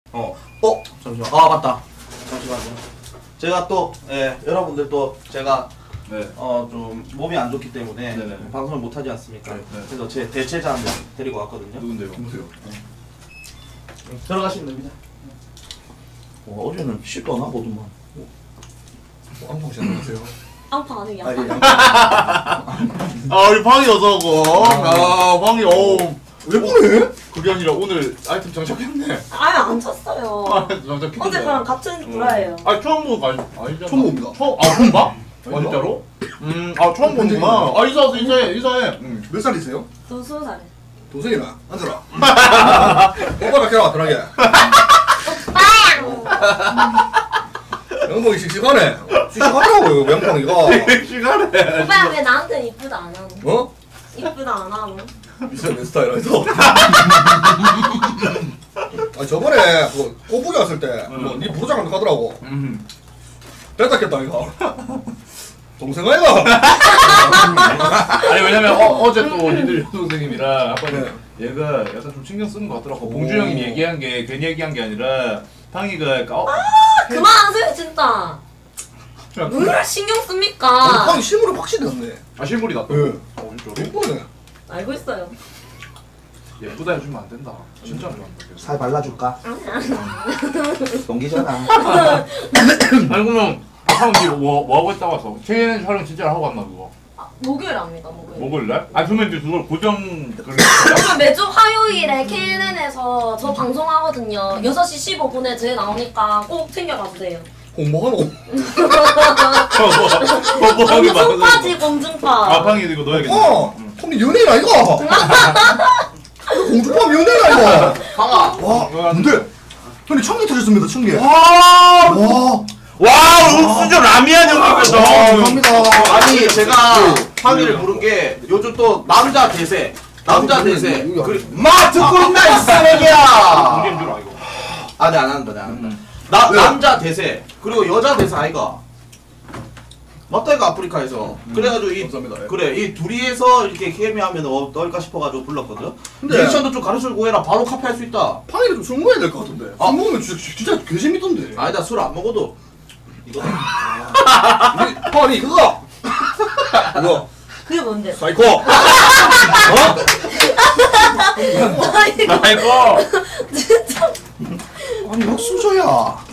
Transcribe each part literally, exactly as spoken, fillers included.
어, 어, 잠시만. 아, 맞다. 잠시만요. 제가 또, 예, 여러분들 또 제가 네. 어, 좀 몸이 안 좋기 때문에 네네. 방송을 못 하지 않습니까? 네. 그래서 제 대체자 한 명 데리고 왔거든요. 누군데요? 누구세요? 네. 들어가시면 됩니다. 어, 어제는 시도 안 하고도만. 안방 씨 안녕하세요. 안방 아니야. 아 우리 방이 어서오고. 아 방이 어. 왜 그래? 그게 아니라 오늘 아이템 장착했네. 아예 안 쳤어요. 아 장착했네. 어제 그랑 같은 브라예요. 아 처음 보는 거 아니, 아니잖아. 처음 봅니다. 처음 아 처음 봐? 아 진짜로? 음아 처음 보는구나. 아 인사하세요 인사해 인사해. 응. 몇 살이세요? 저 스무 살에. 동생이나 앉아라. 오빠가 걔랑 편하게. 영봉이 씩씩하네. 씩씩하더라고 명봉이가. 씩씩하네. 오빠 왜 나한테 이쁘다 안 하노? 어? 이쁘다 안 하노? 이제 내 스타일이라서. 아 저번에 그 꼬부기 왔을 때뭐니 부르자고 하더라고. 음. 됐다겠다 이거. 동생 아이가. 아니 왜냐면 어, 어제 또 니들 여동생님이랑 아빠 네. 얘가 약간 좀 신경 쓰는 것 같더라고. 봉주 형이 얘기한 게 괜히 얘기한 게 아니라 방이가 약간 어? 그만하세요 진짜. 왜 신경 씁니까? 빵이 실물이 확실히 났네. 아 실물이 낫다. 예. 어 진짜로? 예쁘네. 알고 있어요. 예쁘다 해주면 안 된다. 진짜 안 좋아한다. 살 발라줄까? 아니 아니. 동기잖아. 아니 그러면 형이 뭐, 뭐 하고 있다고 왔어? 체인 촬영 진짜 하고 왔나 그거? 아, 목요일 합니다 목요일. 목요일날? 아 그러면 이제 그걸 고정 그걸 그러면 매주 화요일에 케이엔엔에서 저 방송하거든요. 여섯 시 십오 분에 제 나오니까 꼭 챙겨봐 주세요. 공부하노? 거부하기 공중파지 공중파. 아 방이 이거 넣어야겠네. 어! 형님 연예인 아이가? 공주파 연예인 아이가? 방아! 와 근데 형님 청개 터졌습니다 청개. 와! 와. 와, 옥수저 라미안 형님께서 감사합니다. 아니 제가 황희를 부른 게 요즘 또 남자 대세 남자 대세 그리 마 듣고 있나 이 쓰레기야. 공개인 줄 알고. 아네 안 한다 네 안 한다. 나 남자 대세 그리고 여자 대세 아이가 맞다 이거 아프리카에서 그래가지고 이 감사합니다. 그래 이 둘이서 이렇게 케미하면 어떨까 싶어가지고 불렀거든. 근데- 리액션도 좀 가르쳐주고 해라 바로 카피할 수 있다. 팡이를 좀 술 먹어야 될 것 같은데. 아. 술 먹으면 진짜 진짜 개 재밌던데. 아니다 술 안 먹어도 이거 우리 팡이 그거. 이거 그게 뭔데? 사이코. 어? 아이고. 진짜. 아니 옥수저야.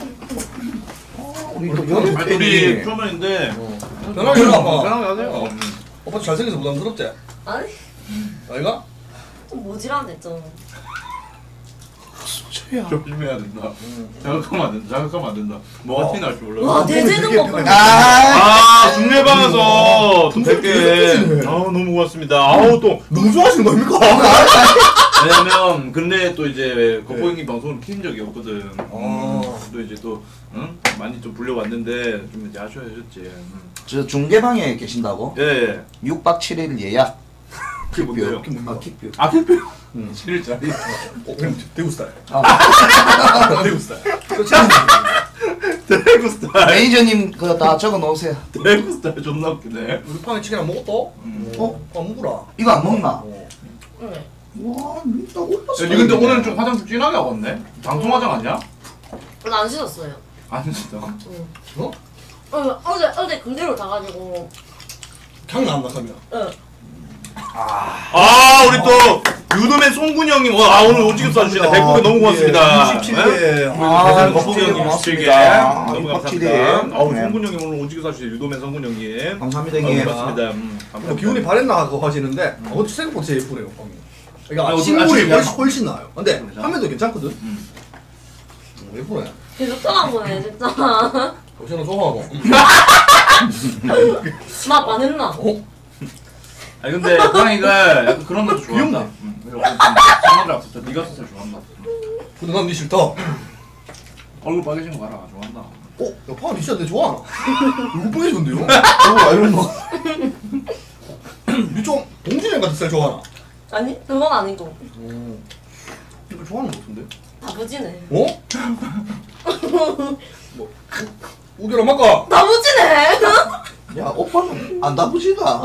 우리 또 연애 아니, 우리 초면인데 편하게 해라 아빠. 편하게 하세요. 오빠 잘생겨서 부담스럽지? 아니 아이가? 좀 모질하네 좀. 옥수저야. 조심해야 된다. 자극하면 안 된다. 자극하면 안 된다. 뭐가 티 날 줄 몰라. 와 대제는 거 보면. 아, 아, 중례방에서 또 백 개. 되게 아우, 너무 고맙습니다. 아우, 또. 너무 좋아하시는 거 아닙니까? 왜냐면, 근데 또 이제, 겉보 형님 방송을 킨 적이 없거든. 어. 또 이제 또, 응? 많이 좀 불려왔는데, 좀 이제 아쉬워하셨지. 응. 저 중계방에 계신다고? 예. 육 박 칠 일 예약. 그게 뭔데요? 아 킥뷰. 아, 킬표? 응. 칠 일짜리. 어, 그럼 대구 스타일. 아, 대구 스타일. 드래그 스타일. 매니저님 그거 다 적어 놓으세요. 드래그 스타일 존나 웃기네. 우리 팡이 치킨 안 먹었어? 음. 어? 안 먹으라. 이거 안 먹나? 어. 응. 와, 진짜 오빠 야, 니 근데 오늘 좀 화장 좀 진하게 하고 왔네? 방송 화장 아니야? 나안 씻었어요. 아니, 진짜. 응. 어? 어, 어제 어제 그대로 자가지고. 향 나온다 하면. 응. 아, 우리 또 유도맨 송군 형님, 어, 아 오늘 오지게 쏴주시네. 백구개 너무 고맙습니다. 육십칠 개. 아, 거북이 형님 육십칠 개 고맙습니다. 너무 육박칠이. 감사합니다. 아우 네. 송군 형님 오늘 오지게 쏴주시네. 유도맨 송군 형님. 감사합니다 너무 형님. 고맙습니다. 음, 뭐 감사합니다. 기운이 바랬나 하고 하시는데 어, 근데 생각보다 제일 예쁘네요. 팡이. 아, 그러니까 어떤- 식물이 아침에 훨씬, 훨씬 나아요. 근데 그러죠. 화면도 괜찮거든. 음. 어, 예쁘네. 계속 떠나보네 진짜. 저는 좋아하고. 나 반했나? 어? 아니 근데 고양이가 약간 그런 것도 좋아한다. 귀엽네. 음, 그래서 상관을 없었어. 네가 썼을 좋아한다. 근데 난 니 싫다. 얼굴 빨개진 거 봐라. 좋아한다. 어? 야 팡이 진짜 내 좋아하나? 얼굴 빨개졌는데요? 어, 이런 거. 니좀 동진이 같은 스타일 좋아하나? 아니 그건 아니고. 오. 이거 좋아하는 거 같은데? 다부지네. 어? 뭐 우결아 막가. 다부지네. 야 오빠는 안 나쁘지다.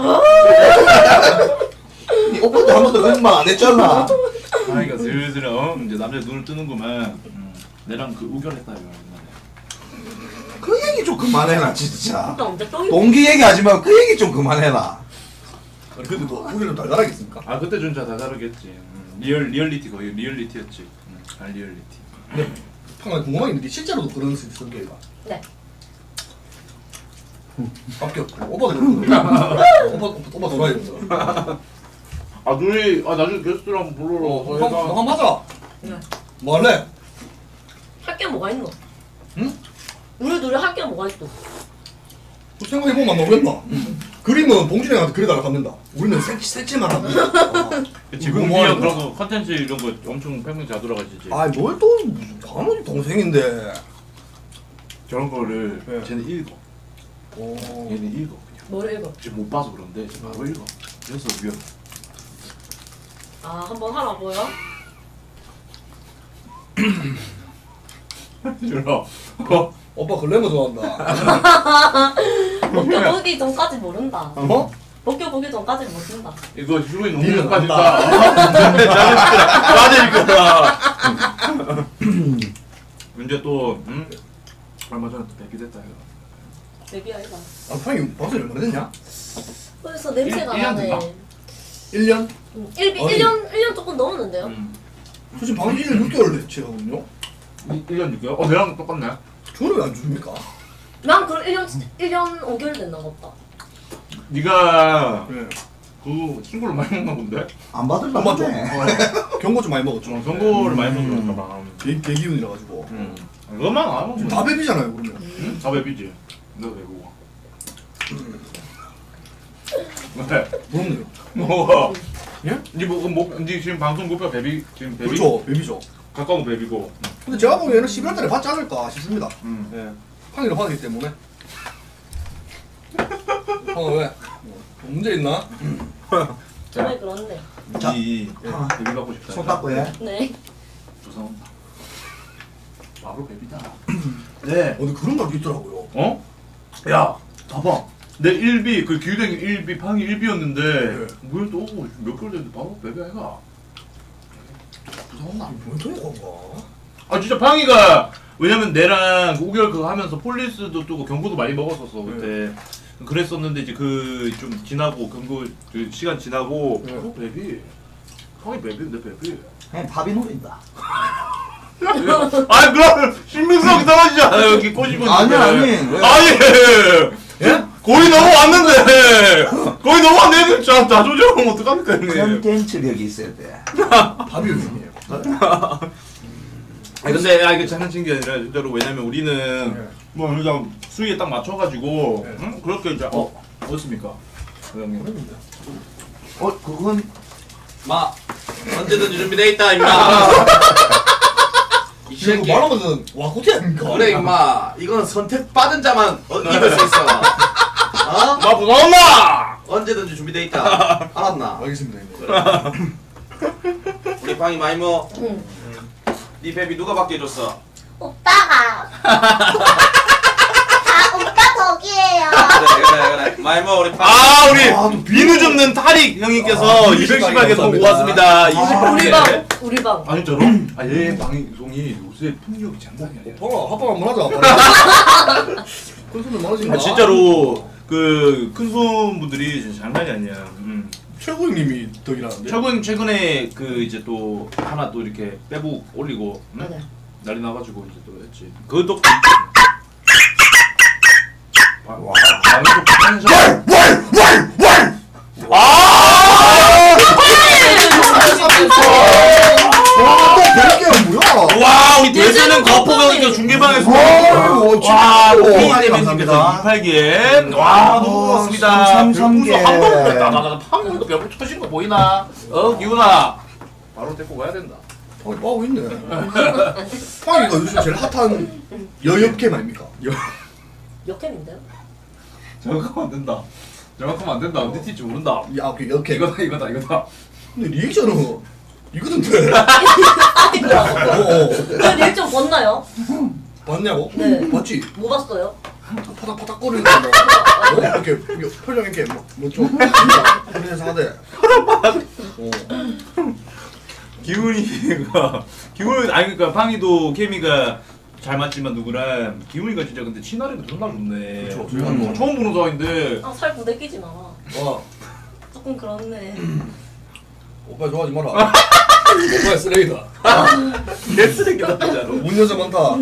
니 오빠한테 한 번도 그런 말 안 했잖아. 고양이가 슬슬 어, 이제 남자 눈을 뜨는구만. 음. 내랑 그 우결했다 이거 옛날에. 그 얘기 좀 그만해라 진짜. 진짜 언제 또 동기 얘기하지 말고 그 얘기 좀 그만해라. 아니 근데 뭐 우리는 달달하겠습니까? 아 그때 진짜 다 다르겠지. 음, 리얼 리얼리티 거의 리얼리티였지. 음, 아 리얼리티. 근데 방금 궁금한 게 있는데 실제로도 그런 성격이가. 네. 바뀌었고 오빠도 그렇고. 오빠 오빠 돌아야 된다. 아 둘이 아 나중에 게스트로 한번 불러라. 어, 한번 한번 하자. 네. 뭐 할래? 할 게 뭐가 있노? 응? 우리 둘이 할 게 뭐가 있어? 생각해보면 모르겠나? 그림은 봉준이 형한테 그려달라고 하면 된다. 우리는 색, 색칠만 하면 된다. 그치 뭐 은비 하는 형 거야? 그런 거 컨텐츠 이런 거 엄청 팽팽 잘 돌아가시지. 아이 뭘 또 단원이 동생인데. 저런 거를 네. 쟤는 읽어. 오. 얘는 읽어 그냥. 뭘 읽어? 지금 못 봐서 그런데 지금 바로 읽어. 그래서 위험. 아 한번 하라고요? 싫어. 어? 오빠 글래머 좋아한다. 벗겨보기 전까지 모른다. 어? 벗겨보기 전까지 모른다. 이거 휴로인 니는 농구까지 안다. 다. 나도 읽어라. 이제 또 응? 얼마 전에 또 데뷔됐다 이거. 데뷔 아이가. 아 형이 방송 얼마나 됐냐? 벌써 냄새가 일- 일 년 나네. 됐나? 일 년? 음, 일, 아니. 일 년, 일 년 조금 넘었는데요? 음. 저 지금 방송 일 년 육 개월 됐지거든요. 일 년 육 개월? 어 내랑 똑같네. 저는 왜 안 줍니까? 난 그럼 일 년, 일 년 오 개월 됐나 보다. 네가 네. 그 친구를 많이 먹나 본데? 안 받을라 안 맞죠? 하네. 어, 경고 좀 많이 먹었죠. 좀 경고를 많이 먹으니까 봐. 개, 개기운이라 가지고. 응. 그것만 안 먹으면 다 베비잖아요 그러면. 응? 다 베비지. 내가 외국어. 왜? 부럽네요. 뭐가? 예? 니 뭐, 뭐, 니 지금 방송 목표 베비? 지금 베비? 그렇죠 베비죠. 가까운 베비고. 근데 제가 보기에는 십일월 달에 받지 않을까 싶습니다. 응. 예. 항의를 받기 때문에. 어 왜? 뭐, 문제 있나? 정말 그렇네. 자, 니 아. 베비 갖고 싶다. 손 닦고 해. 네. 조사온다. 바로 베비다. 네. 어디 그런 말도 있더라고요. 어? 야, 봐봐. 내 일 비, 그 기후댕이 일 비, 방이 일 비였는데, 네. 왜 또 몇 개월 됐는데 바로 베비 아이가? 무서웠나? 뭔 소리가 건가? 아, 진짜 방이가, 왜냐면 내랑 오 개월 그거 하면서 폴리스도 뜨고 경고도 많이 먹었었어, 그때. 그랬었는데, 이제 그 좀 지나고, 경고, 그 시간 지나고, 네. 바로 베비. 방이 베비인데, 베비. 그냥 밥이 노린다. 아니, 그럼, 신빙성이 떨어지잖아, 여기 꼬집었는데. 아니, 아니. 아니! 예? 거의 넘어왔는데 거의 넘어왔는데 자, 다 조절하면 어떡합니까 형님. 컨텐츠력이 있어야 돼. 밥이 요즘이에요. 아니 근데 아 이거 장난친 게 아니라 진짜로 왜냐면 우리는 네. 뭐 그냥 수위에 딱 맞춰가지고 네. 응? 그렇게 이제 어? 어떻습니까? 형님 어, 그건 마 언제든지 준비돼 있다 임마. 이 지금 새끼. 말하면은 와 호텔 아닙니까? 그래 임마. 이건 선택받은 자만 어, 입을 수 있어. 어? 마 부서웠나? 언제든지 준비돼 있다. 알았나? 알겠습니다. 형님. 우리 방이 많이 뭐. 응. 네 베비 누가 받게 해줬어? 오빠가. 아, 오빠 덕이에요. 그래 그래 그래. 많이 뭐 우리 방. 아 우리 아, 또 비누 접는 타릭 형님께서 아, 이백십하게 또 감사합니다. 모았습니다. 이십 우리 방, 우리 방. 아 진짜로? 아얘 방송이 요새 풍력이 장난이 아니야. 오빠가 합방 한번 하자. 큰 손을 많으신 아 진짜로 그 큰손 분들이 진짜 장난이 아니야. 음. 최고 형님이 덕이라는데. 최근 최근에 그 이제 또 하나 또 이렇게 빼북 올리고 응? 맞아. 난리 나가지고 이제 또 했지. 그것도 와. 와, 별게 뭐야? 와 우리 예전은 대세는 거포가 거포네. 중계방에서 오, 와 진짜로. 피디님께서 이십팔 개 와 너무 고맙습니다. 삼십삼 개. 한 번도 나나나 한 번도 몇 번 터진 거 보이나? 어 기훈아 바로 데리고 가야 된다. 어, 빠고 있네. 빵이가 요즘 제일 핫한 여엽캠 아닙니까? 여. 역캠인데요? 정확하면 안 된다. 정확하면 안 된다. 어디 튈지 모른다. 야, 그 여캠. 이거다 이거다 이거다. 근데 리액션은 이거던데. 아니더라고. 어, 어. 저 일정 봤나요? 봤냐고? 네. 봤지? 뭐 봤어요? 파닥파닥 거리는 거. 뭐, 어? 이렇게 이렇게 표정 이렇게 뭐좀 그래서 하대. 어. 기훈이가 기훈 아니 그러니까 팡이도 케미가 잘 맞지만 누구랑 기훈이가 진짜 근데 친화력이 존나 좋네. 그렇죠. 음. 처음 보는 사이인데. 아, 살 부대끼지 마. 와 조금 그렇네. 오빠 좋아하지 마라. 오빠의 쓰레기다. 개쓰레기다 진짜로. 문 여자 많다.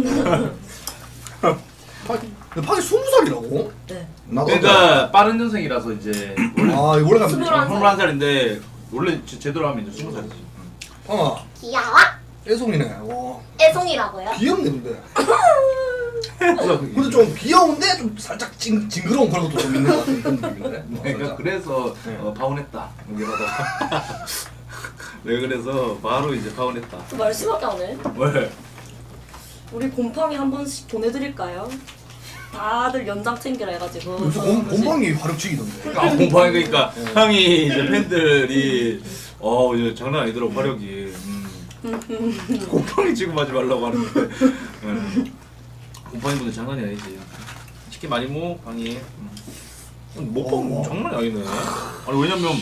근데 파기 스무 살이라고? 네. 나도 그러니까 빠른 년생이라서 이제 아 이거 원래 가면 스물한 살. 스물한 살인데 원래 제- 제대로 하면 이제 스무 살이지. 팡아 귀여워? 애송이네. 와 애송이라고요? 귀엽네 근데. 근데 좀 귀여운데 좀 살짝 징, 징그러운 그런 것도 좀 있는 것 같은 그런 느낌인데. 그러니까 그래서 어, 파혼했다. 여기다가. 왜 그래서 바로 이제 파혼했다. 말 심하게 하네. 왜? 우리 곰팡이 한 번씩 보내드릴까요? 다들 연장 챙기라 해가지고. 요새 곰, 곰팡이 화력치기던데. 아, 공방이 그러니까 형이 이제 팬들이 어 이제 장난 아니더라고 화력이. 음. 곰팡이 취급하지 말라고 하는데. 음. 곰팡이 분들 장난이 아니지. 치킨 많이 먹 방이. 음. 먹방 장난이 아니네. 아니 왜냐면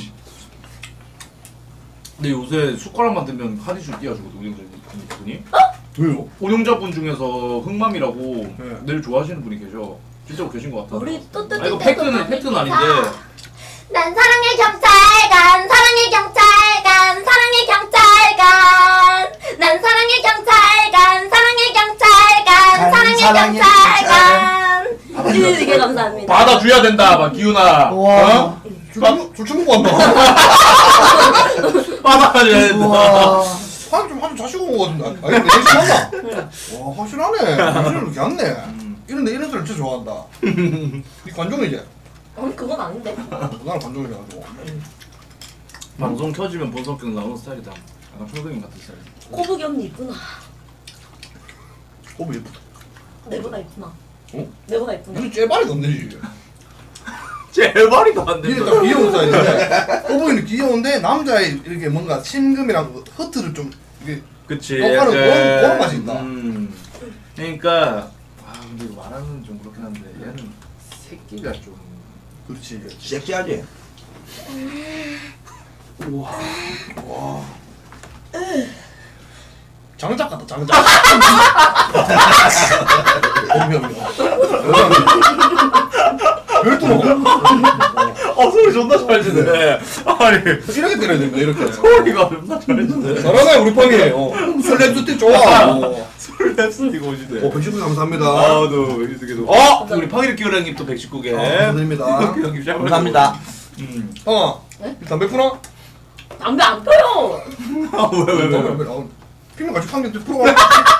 근데 요새 숟가락 만들면 하디슈 띄워주거든 운영자분이. 왜요? 운영자분 중에서 흑맘이라고 네. 늘 좋아하시는 분이 계셔. 실제로 계신 것 같아. 우리 또 아 이거 팩트는 팩트는 아닌데. 난 사랑의 경찰관, 사랑의 경찰관, 사랑의 경찰관. 난 사랑의 경찰관, 사랑의 경찰관, 사랑의 사랑의 경찰관. 이- 이게 감사합니다. 받아줘야 된다, 막 기훈아. 어? 술 처먹고 한다. 받아줘야 된다. 우와. 한좀 한좀 자시고 온 거 같은데. 아니 근데 열심히 한다. 와 확실하네. 확실히 이렇게 안네. 이런데 이런 소리 진짜 좋아한다. 이 관종이지? 아니 그건 아닌데. 나는 관종이라가지고. 방송 켜지면 본성격 나오는 스타일이다. 약간 초등인 같은 스타일. 꼬부기 언니 이쁘나? 꼬부 예쁘다. 내보다 이쁘나? 어? 내보다 이쁘나? 이거 째발이던데 지금. 제발이도 안 이게 된다. 딱 귀여운 스타일인데 꼬부기는 귀여운데 남자의 이렇게 뭔가 심금이랑 그 허트를 좀 이게 그치. 어, 바로 그런- 그런 맛이 있다. 음. 그러니까 아 근데 이거 말하는 좀 그렇긴 한데 얘는 새끼가 좀. 그렇지. 섹시하지? 장작 같다 장작. 어미야 별도 어 소리 존나 잘 지네. 아니 이렇게 때려야 됩니다 이렇게. 소리가 존나 잘 지네. 잘하네 우리 팡이. 어. 설렘 때 좋아. 어, 소리 냅쓰니까 오시네. 어 백십구 감사합니다. 아도 백십구. 어 우리 팡이를 끼우라님 또 백십구 개. 아, 감사드립니다. 여기 샤워. 감사합니다. 음. 팡아 네? 담배 피나? 담배 안 펴요. 아왜왜 왜? 왜? 피면 같이 팡이 때 풀어가.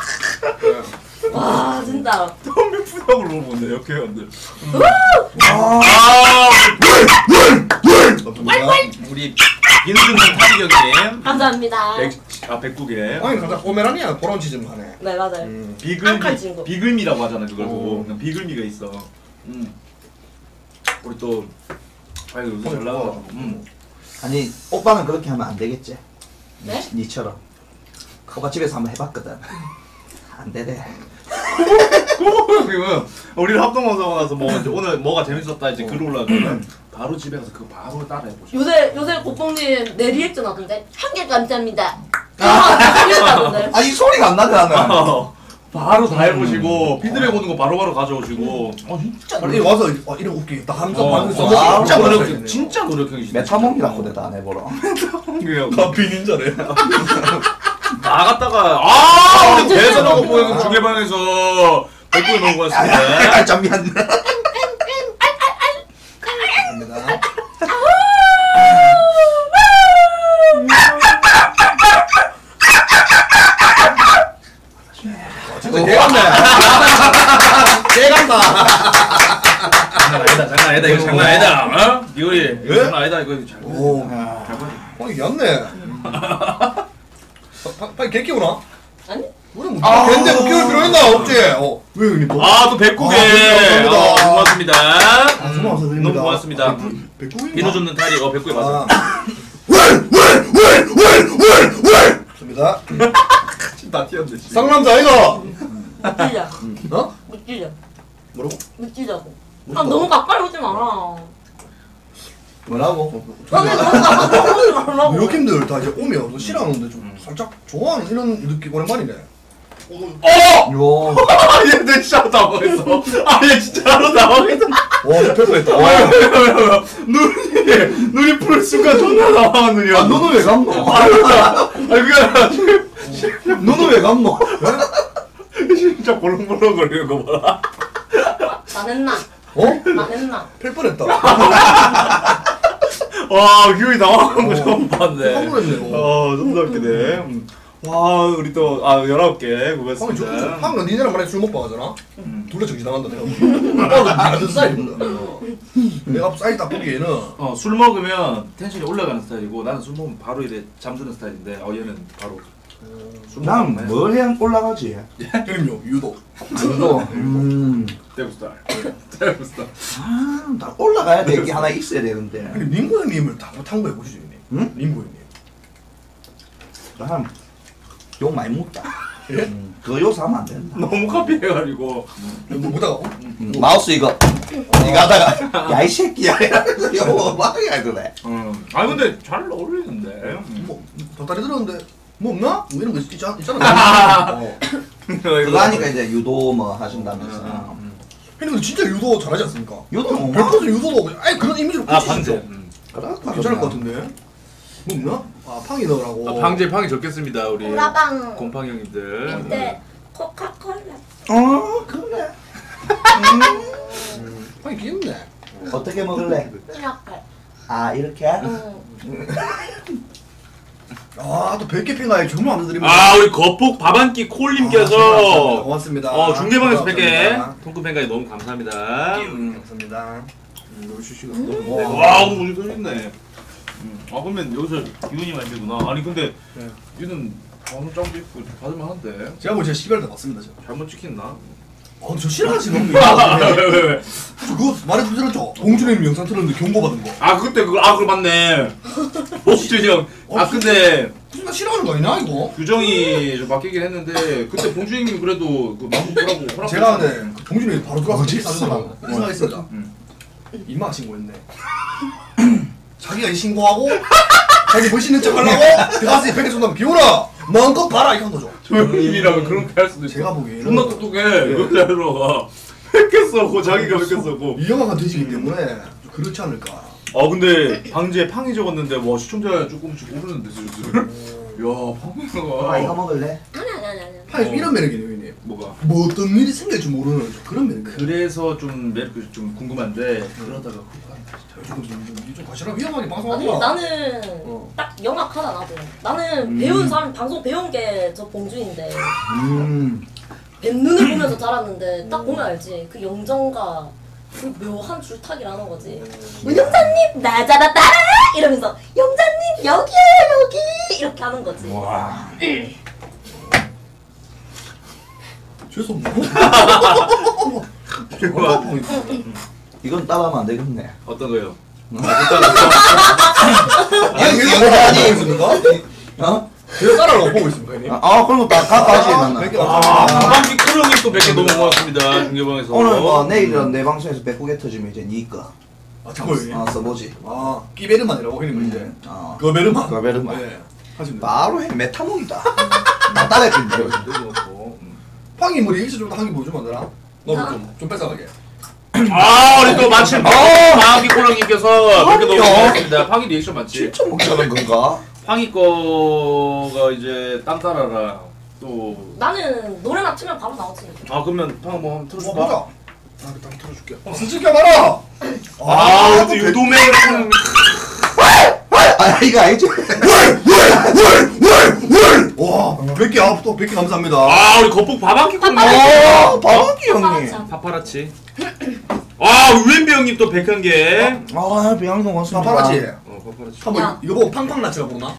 와 진짜. 담배 푸다고 물어보네 이렇게 한데. 아 우리 인수는 타기경님 감사합니다. 아 백구 개. 팡이 가장 포메라니아 보런 치즈 하네. 네 맞아요. 음. 앙칼 친구. 비글미 비글미라고 하잖아 그걸 어. 보고 그냥 비글미가 있어. 음. 우리 또 아이고 요새 잘 나가가지고. 음. 아니 오빠는 그렇게 하면 안 되겠지? 네? 니처럼. 오빠 집에서 한번 해봤거든. 안 되대. 그러면 우리를 합동방송 가서 뭐 이제 오늘 뭐가 재밌었다 이제 글 올라오면 바로 집에 가서 그거 바로 따라해 보시죠. 요새 요새 고뽕님 내 리액션 하던데 한 개 감사합니다. 아, 리액션하던데. 아 이 소리가 안 나네 나는. 어, 바로 다 해보시고 피드백 오는 거 바로바로 가져오시고. 어 진짜 아니 와서 어, 이런 웃기 다 함성 어, 반응 어, 써. 진짜 노력 진짜 노력형이시네. 메타몽이라고 내다 안 해보러. 가피 닌자래. 나갔다가 아 우리 대사하고 보이는 중계방에서 백구에 먹은 거였습니다. 아 잠깐. 감사합니다. 진짜 개간네. 개간다. 장난 아니다 장난 아니다 이거 장난 아니다. 어? 이거 이거 장난 아니다 이거 잘. 오. 잘 봐. 어 이게 얇네. 빨리 개 키우나? 아니? 우리 뭐 개인데 뭐 키울 필요 있나? 없지. 어. 왜 형님 뭐? 아또 백구 개. 아, 감사합니다. 아, 고맙습니다. 아, 정말 감사드립니다. 너무 고맙습니다. 백구인가? 비누 줍는 탈이 어 백구에 맞아. 좋습니다. 지금 다 튀었네. 씨. 상남자 아이가. 묻지자. 어? 묻지자. 뭐라고? 묻지자고. 아 너무 가까이 오지 마라. 뭐라고? 저는 뭔가 먹는 거 말라고. 뉴욕팀들 다 이제 오면 싫어하는데 좀 살짝 좋아하는 이런 느낌 오랜만이네. 어! 요. 얘 내 진짜 당황했어. 아, 얘 진짜로 당황했어. 와, 저 펠퍼했다. 와, 눈이 눈이 풀 순간 존나 당황한 눈이야. 아, 너는 왜 감노? 아, 그게 아니라 너는 왜 감노? 진짜 볼렁볼렁 거리는 거 봐라. 나는나. 어? 나는나. 펠퍼했다. 와, 규이 당황한 거 처음 봤네. 황홀했네. 어, 존나 웃기네. 음. 와, 우리 또, 아, 열아홉 개 황이 고맙습니다. 좋겠어. 황은 니네랑 만약에 술 먹고 가잖아? 음. 둘 다 정신 나간다, 내가. 나도 같은 사이거든. 내가 사이 딱 보기에는 어, 술 먹으면 텐션이 올라가는 스타일이고, 나는 술 먹으면 바로 이래 잠드는 스타일인데, 어, 얘는 바로. 술 먹으면 난 뭘 해야 올라가지? 형님요, 유도. 유도. 음. 대구 스타일. 대구 스타일. 아, 나 올라가야 될 게 하나 있어야 되는데. 아니, 림보 형님을 다 탐구해 보시죠, 형님. 응? 림보 형님. 난 욕 많이 먹다. 예? 음, 그거 요새 하면 안 된다. 너무 카피해가지고. 뭐 보다가, 어? 음, 마우스 이거 이거 하다가 야 이 새끼야 이러면서 욕 막 하더래. 음. 아, 근데 잘 어울리는데. 음. 뭐, 덕다리 들었는데, 뭐 없나? 뭐 이런 거 있, 있잖아. 있잖아. 어. 그거 하니까 이제 유도 뭐 하신다면서. 음. 형님 근데 진짜 유도 잘하지 않습니까? 유도 뭐 백 퍼센트 유도도 아예 그런 이미지로 아, 붙이시죠. 방제. 음. 괜찮을 것 같은데. 뭐 없나? 아, 팡이 넣으라고. 아, 방제, 방이 적겠습니다, 우리. 오라방. 곰팡이 형님들. 이때 코카콜라. 어 그래. 팡이 귀엽네. 어떻게 먹을래? 이렇게. 아 이렇게? 응. 아, 또 백 개 핑가에 정말 감사드립니다. 아, 우리 거폭 밥 한 끼 아, 콜님께서 고맙습니다. 어, 중계방에서 백 개 감사합니다. 통큰 팬가에 너무 감사합니다. 음, 감사합니다. 너무 쉬쉬가 너무 와, 오늘 우리 있네. 아, 그러면 여기서 기훈이 말이구나. 아니 근데 네. 얘는 방송 짱도 있고 받을만 한데 제가 뭐 제가 시발다 봤습니다, 제가. 잘못 찍혔나? 아, 근데 저 싫어하시는 왜, 거. 왜, 왜? 그거 말해도 들었죠? 봉준님 영상 틀었는데 경고받은 거. 아, 그때 그걸 아, 그걸 맞네. 봉준이 형. 아, 근데 무슨 나 싫어하는 거 아니냐, 이거? 규정이 좀 바뀌긴 했는데 그때 봉준이 그래도 그 마음 보라고 허락. 제가 근데 그 봉준이 바로 들어와서 어디 사는 있어? 거라고 생각했습니다. 음. 임마 신고했네. 자기가 이 신고하고 자기 멋있는 척 하려고 들어가서 백 개 준다면 비오라! 마음껏 봐라! 이렇게 한 거죠. 조용님이라면 그렇게 할 수도 있어. 제가 보기에는 존나 똑똑해. 그대로 백 개 써고 자기가 백 개 써고. 이 영화가 되시기 때문에 좀 그렇지 않을까. 아, 근데 방지에 팡이 적었는데 와 시청자 조금씩 오르는데 슬슬. 야, 팡이가. 아 이거 먹을래? 아니 아니 아니 아니. 파이 이런 매력이네요, 형님. 뭐가? 뭐 어떤 일이 생길지 모르는 좀 그런 매력. 그래서 좀 매력이 좀 궁금한데 그러다가 조금 좀, 좀, 좀 과실하고 위험하게 방송하지 아니 마. 나는 어. 딱 영악하다 나도. 나는 음. 배운 사람 방송 배운 게 저 봉준인데 음. 뱃눈을 보면서 자랐는데 딱 보면 알지. 그 영정과 그 묘한 줄타기라는 거지. 문영자님 나 잡았다 이러면서 영자님 여기에요 여기 이렇게 하는 거지. 와. 죄송. 이건 따라하면 안 되겠네. 어떤 거요? 아니, 이거 계속 이거 아니. 보고 있습니까? 어? 계속 따라가고 보고 있습니까, 형님? 아 그런 거다 가까이 나는. 백 개 아, 감사합니다. 가방기 크롱이 또 백 개 너무 고맙습니다. 중계방에서. 오늘 뭐 내일은 내 방송에서 백구개 터지면 이제 니 거. 아, 저거 형님. 어 써보지. 아, 끼베르만이라고 형님 이제. 어. 거베르만. 거베르만. 네. 하시면 돼요. 바로 해 메타몽이다. 나 따라했던데. 팡이 뭐 리액션 좀 한개 보여주면 안 되나? 너무 좀, 좀 뺏어가게. 아, 우리 또 마침 방학기 콜롱님께서 백 개 너무 팡이요? 고맙습니다. 팡이 리액션 맞지? 진짜 먹자는 건가? 팡이 거가 이제 땀 따라라. 또. 나는 노래만 틀면 바로 나오지. 아, 그러면 팡 뭐 한번 뭐 틀어줄까? 보자. 아, 그딱 틀어줄게. 어, 스치켜 봐라! 아, 또 또 유도맨. 아 이거 알지? 와, 백 개, 아, 또 백 개 감사합니다. 아, 우리 거북 바바키 콜롱. 어 바바기 형님. 참. 파파라치. 아, 유엔비 형님 또 백한 개. 아 비양동 왔습니다. 파파라치. 어, 파파라치. 한번 야. 이거 보고 팡팡 나치가 보나?